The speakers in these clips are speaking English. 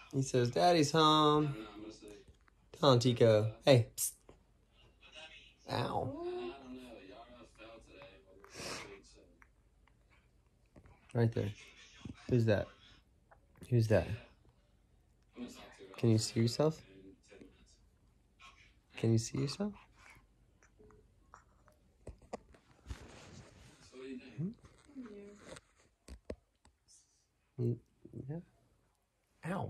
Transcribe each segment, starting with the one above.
He says, Daddy's home. Tell him, Tico. Hey. Psst. Ow. Right there. Who's that? Who's that? Can you see yourself? Can you see yourself? Yeah. Ow.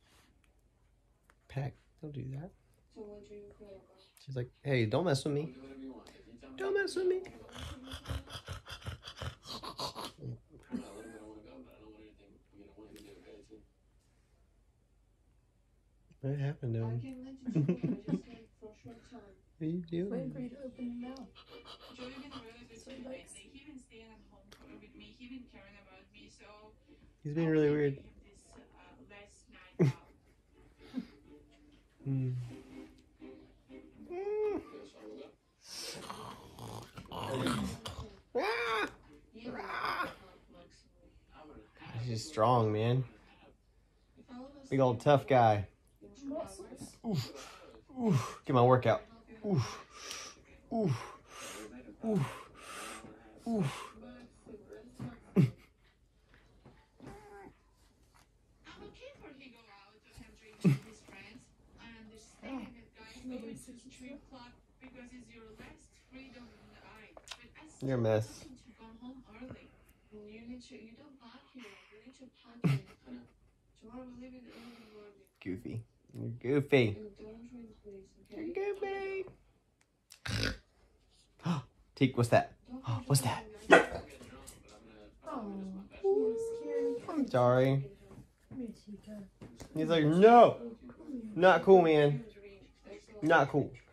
Peck, don't do that. She's like, hey, don't mess with me. Don't mess with me. What happened to him? What are you doing? Waiting for you to open your mouth. He's being really weird. He's strong, man. Big old tough guy. Oof. Oof. Get my workout. Oof. Oof. Oof. Oof. You're a mess. Goofy. You're goofy. You're goofy. Teak, what's that? What's that? I'm sorry. He's like, no. Not cool, man. Not cool.